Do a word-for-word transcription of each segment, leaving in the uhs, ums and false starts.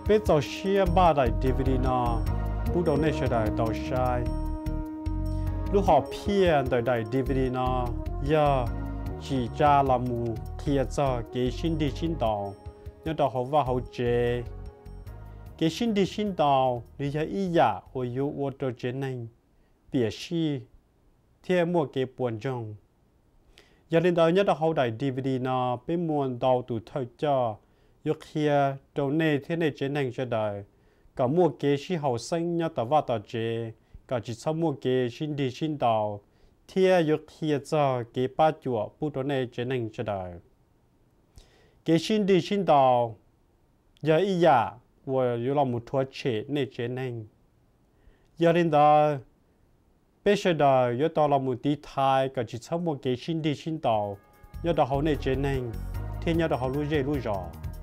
bây giờ xia ba đại đê vê đê na bút đầu này sẽ đại tàu sai lúc họ phiền đại đại đê vê đê na giờ chỉ ra là mù kia cho cái xin đi xin tàu nhớ đó họ vào họ chế cái xin đi xin tàu lý do ý giả của yêu ô tô chế này bịa si theo mua cái buồn trong giờ đến đó nhớ đó họ đại đê vê đê na bên muôn tàu tụ thời cho yêu kia đầu này thế này chế này cho đời cả mua cái si hậu sinh nhớ tàu vào tàu chế cả chỉ sau mua cái xin đi xin tàu theo yêu kia cho cái ba chùa bút đầu này chế này cho đời cái xin đi xin tàu giờ ý giả của yêu là một thuốc chế này chế này giờ đến đó bây giờ đó yêu tàu là một tí thái cả chỉ sau một cái xin đi xin tàu nhớ đó họ này chế này thế nhớ đó họ lui dễ lui rõ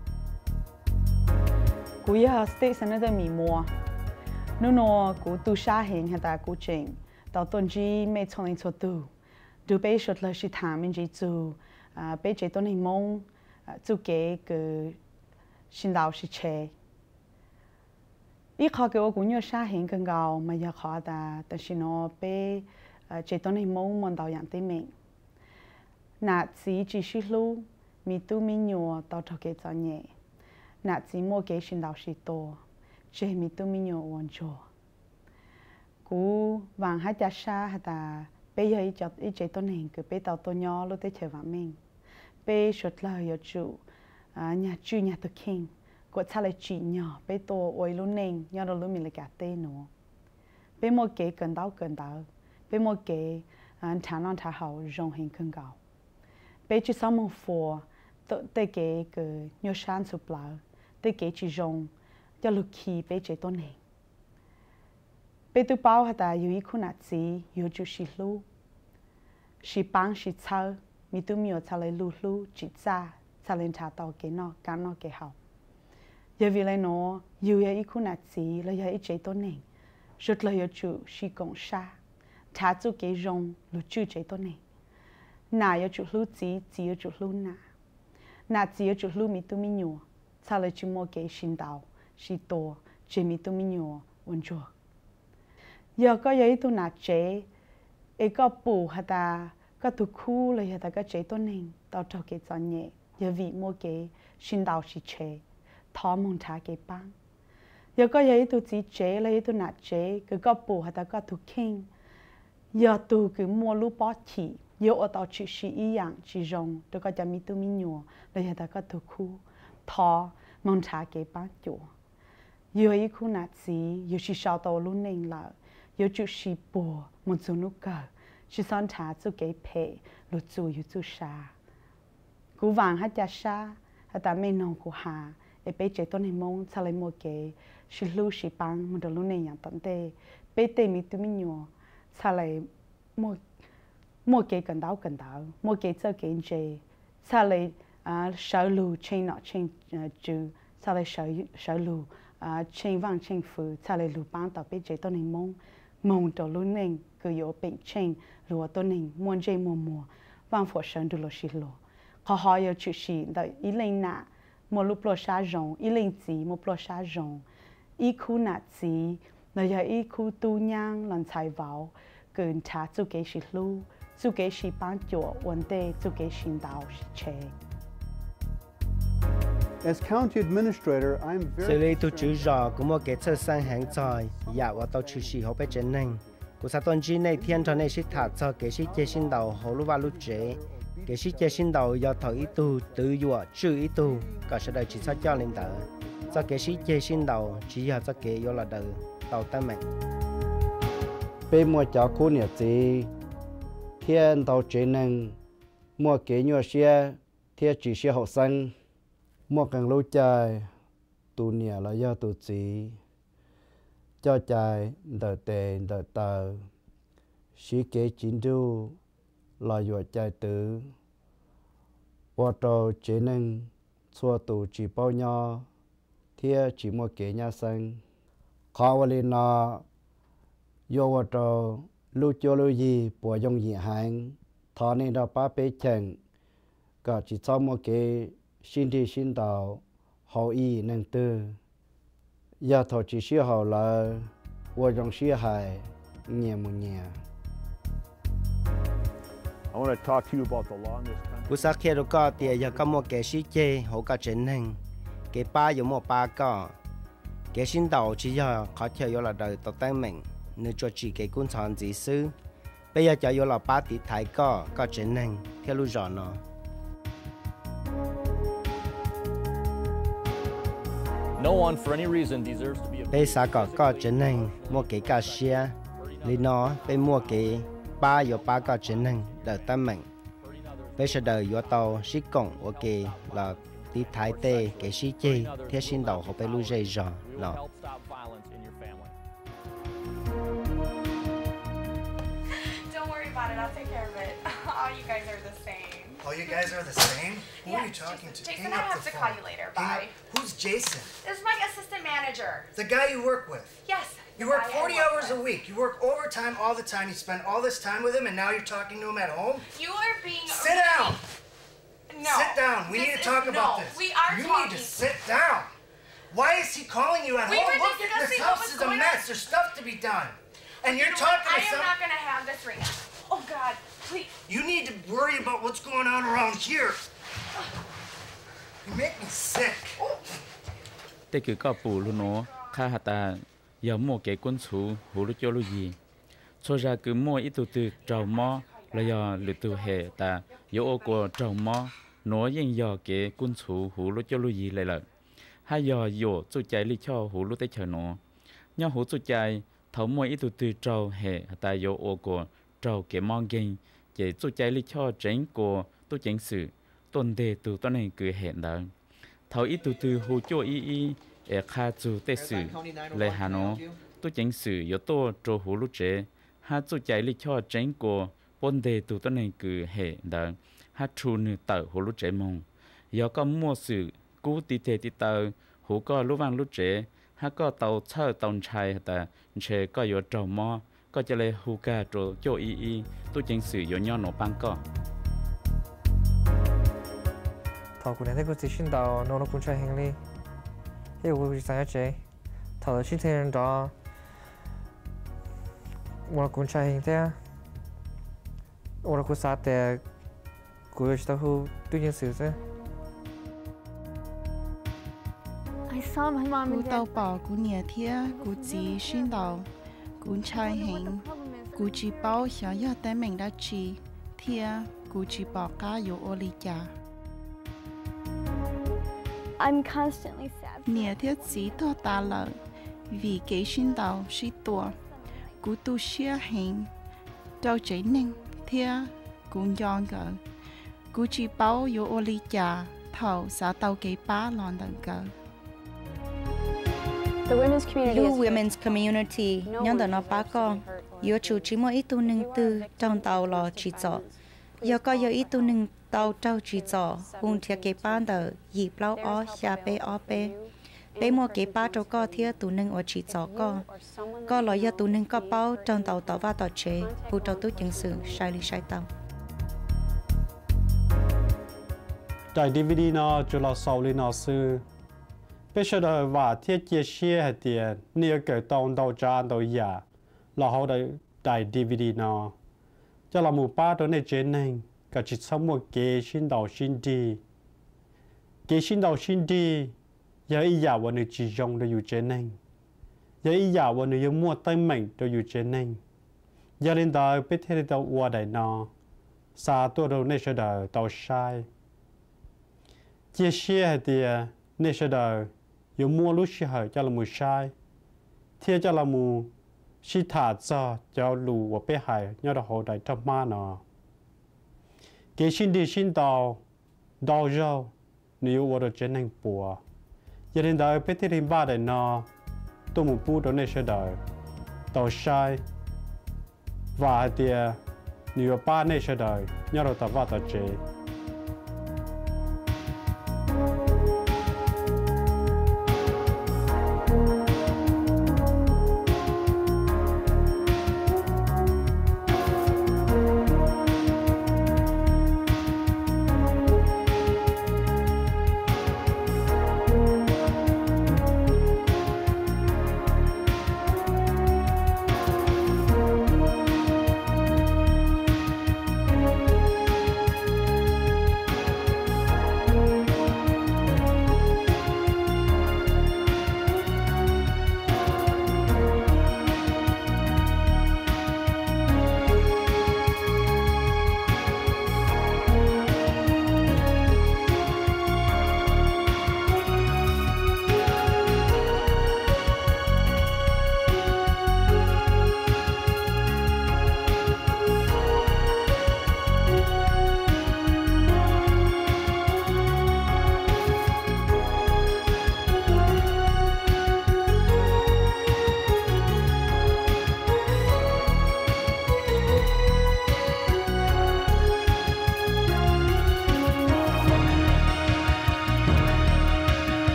cú giờ state senator mi mua nó nó cú tu sa hình hay ta cú chỉnh tàu tuần gì mấy trong những số tu du bây giờ là sự tham mình chỉ tu à bây giờ tôi hình mong tu cái cái sinh đạo sự chế ít khó cái cú nhớ sa hình更高mà giờ khó ta但是nó bây giờ tôi hình mong muốn đạo养对mình nãy chỉ chỉ是路mi tu mi nhua tàu thọ cái cho nhẹ nãy chỉ mua cái sinh đạo sự to chế mi tu mi nhua hoàn cho cú vàng hai cha sa hay ta bây giờ ít cho ít chế tôi hình cứ bây tàu tôi nhỏ lúc tới chơi vàng mình bây sốt lời ở chủ nhà chủ nhà tôi kinh của cha lại chỉ nhỏ bây tôi ôi luôn nền nhỏ đó luôn mình lại cả tên nữa bây mua cái cần đau cần đau bây mua cái thằng non thằng hậu rong hình cần gạo bây chỉ sau một phò tới cái cái nhiều sản xuất lại tới cái chỉ rong cho lúc khi bây chế tôi hình bây tôi bảo họ ta yêu khu nát gì yêu chú xí lu xí băng xí cháo mi tôi miêu cháo lấy lu lu chỉ ra cháo lên cháo tàu cái nó cá nó cái hậu giờ vì lấy nó yêu yêu khu nát gì lấy yêu chế tôi nè rất là yêu chú xí công sa thà chú cái rong lu chú chế tôi nè nà yêu chú lu gì gì yêu chú lu nà nà gì yêu chú lu mi tôi mi nhua cháo lấy chú mua cái xin đào xí to chế mi tôi mi nhua ổn chưa giờ có giấy tôi nạt chế, ấy có bù hả ta, có tụ khu là hả ta có chế tôi nên tao cho cái cho nhẹ, giờ vì mua cái xin đào xí chế, thọ mong trả cái bán. Giờ có giấy tôi chỉ chế là giấy tôi nạt chế, cái có bù hả ta có tụ kinh, giờ tôi cứ mua lúa bó chỉ, giờ ở tao chỉ xí ý dạng chỉ rong, tôi có cho mi tôi mi nhua, là hả ta có tụ khu, thọ mong trả cái bán chủ. Giờ ấy khu nạt gì, giờ chỉ sao tao luôn nên là yêu chú sĩ bùa một số nụ cờ chỉ son thả chú cái phe lụt chú yêu chú sa cú vàng hát cha sa hát ta mê nong cú hà để bây giờ tôi nên mong sau lại mua cái sĩ lưu sĩ băng một đôi lúc này nhàng tận tê bây tê mi tụi mình nhỏ sau lại mua mua cái cần đào cần đào mua cái cho cái gì sau lại sở lưu trên nọ trên chú sau lại sở sở lưu trên vàng trên phứ sau lại lưu băng tập bây giờ tôi nên mong mong đồ luôn nên cứ yếu bệnh trên lúa tôi nên muốn chơi mùa mùa vang phổ sơn được lo xí lo họ hỏi yêu chữ xí đợi ý lên nạ một lúc lo xa rong ý lên gì một lo xa rong ý khu nạ gì nơi giờ ý khu tu nhang lần chạy vào cần trả chú cái xí lu chú cái xí bán chỗ vấn đề chú cái xí đào xí chế. As county administrator, I'm very. Xử lý tu chữ rõ của một cái sơ sang hàng tròi, dạ và tàu chữ sĩ hậu bé chân nành. Của xã tuần chi này thiên cho này sĩ thả cho cái sĩ chế sinh đầu hậu lúc vào lúc chế. Cái sĩ chế sinh đầu do thọ ý tu, tự dụa, chữ ý tu, cả sẽ đời chỉ sao cho lên tờ. Do cái sĩ chế sinh đầu chỉ là cho cái do là đời, tàu tâm mệnh. Bên mua cháu cô nhật gì, thiên tàu chế nành, mua cái nhua xe, thiên chỉ xe hậu xanh. Mua càng lâu dài, tụ nhẹ là do tụ chỉ, cho dài đợi tệ đợi tờ, sĩ kế chín đu là dọa dài tử, qua trò chế nên xua tụ chỉ bao nhiêu, thia chỉ mua kế nhà xanh, khó lên nó, do qua trò lưu cho lưu gì bỏ dùng gì hàng, thọ nên đó ba bế chẳng, cả chỉ sau mua kế xin đi xin đạo hậu ý năng tư giờ thọ chỉ xia hậu là qua trong xia hài nhẹ một nhẹ. I want to talk to you about the law in this country. Cú sa kia đó có tiền giờ có một cái sĩ chế hỗ trợ chính hình, cái ba有một ba個，cái sinh đầu chỉ giờ có thể有là đời tập tăng mình, nếu cho chỉ cái cuốn chọn chỉ sư, bây giờ cho有là ba tỷ thái có có chính hình theo lưu rõ nó. No one for any reason deserves to be a Bây giờ có có chính hình mua cái cá xe, lý nó bây mua cái ba有ba個chính hình đời tăng mình. Bây giờ đời有tàu sĩ công ok là tí thái tê cái sĩ chế theo sinh đầu họ bây lưu dây rõ nó. help stop violence in your family. Don't worry about it. I'll take care of it. All you guys are the same. Oh, you guys are the same? Who Yeah, are you talking to? Jason, Hang I up have the to phone. call you later. Hang Bye. up. Who's Jason? This is my assistant manager. The guy you work with. Yes. You the work guy I forty work hours a with. week. You work overtime all the time. You spend all this time with him, and now you're talking to him at home? You are being. Sit down. No. Sit down. We This need to is- talk about no, this. We are you talking. need to sit down. Why is he calling you at We home? were Look at this discussing what house was is a going mess. on. There's stuff to be done. And You you're know what? talking I to am some... not going to have this right now. Oh, God. Please. You need to worry about what's going on around here. You make me sick. Thế cứ có bù luôn nó khá hạt ta giờ mua cái quân số hú lúc cho lúc gì cho ra cứ mua ít từ từ trầu mò là giờ lựa từ hệ ta giờ ô của trầu mò nóยังgiờ cái quân số hú lúc cho lúc gì lại là hai giờ giờ chú chạy đi cho hú lúc tới chờ nó nhau hú chú chạy thấu mua ít từ từ trầu hệ ta giờ ô của trầu cái mong kinh để chú chạy đi cho tránh của tôi tránh sự tôn đề từตัวnày cứ hẹn đó thấu ít từ từ hú cho y y ở khá chú tế sự lại hà nó tôi chẳng sự yếu tố trô hú lúc chế ha chú chạy lý cho tránh của bốn đề từตัวnày cứ hệ đó ha trù nữ tờ hú lúc chế mong yếu có mua sự cú tí tê tí tờ hú có lúc vang lúc chế ha có tàu chơ tàu chai ta chế có yếu trầu mò có cho lê hú ca trô cho y y tôi chẳng sự yếu nhỏ nó băng có thọ của nên có chỉ xin đầu nó nó cũng chơi hành lý thế của tôi sáng chế thọ là xin thêm đó我cũng chơi hành thế我cũng sát để của tôi hú tuy nhiên sự thế I saw my mom Cú and tàu dad. bỏ cú nhẹ thia cú chỉ xin đầu cú trai hình cú chỉ bao xóa giờ tới mình đã chỉ thia cú chỉ bỏ cá yếu ô ly trà I'm constantly sad. nhẹ thia chỉ to ta lợ vì cái xin đầu sĩ tua cú tu xia hình đâu chỉ nên thia cú nhon gờ cú chỉ bao yếu ô ly trà thầu xã tàu cái bá lon đằng gờ The women's community Lu is women's community nhóm đó nó ba con, yếu chủ chỉ mỗi ít tu nâng tư trong tàu lò chỉ rõ, yếu có yếu ít tu nâng tàu trâu chỉ rõ, hùng thiệt cái ban đầu dịp lâu ó xa bê ó bê, bê mua cái ba trâu có thiệt tu nâng ở chỉ rõ có, có loại yếu tu nâng có bao trong tàu tàu và tàu chế, phụ trâu tu chứng sự sai lý sai tàu. Tại đê vê đê nó cho là sau lên nó sư bây giờ là và thiết chia sẻ hệ tiền nếu cái tông đầu ra đầu giả là họ đại đại đê vê đê nó cho là một ba đó này trên này cả chỉ sống một cái xin đầu xin đi cái xin đầu xin đi giờ ý giả và người chỉ dùng đểอยู่trên này giờ ý giả và người mua tay mình đểอยู่trên này giờ lên đó biết thế đâu qua đại nó xa tôi đâu này sẽ đợi tàu sai chia sẻ hệ tiền nên sẽ đợi yếu mua lúc sẽ hỏi cho là một sai thế cho là một sĩ thả cho cho lù và bé hải nhớ là hồ đại trong ma nó cái xin đi xin tàu đau rau nếu ở đó trên hành bùa giờ đến đời bé thì ba đại nó tôi một bút đó nên sẽ đợi tàu sai và thì nếu ba nên sẽ đợi nhớ là tàu va tàu chế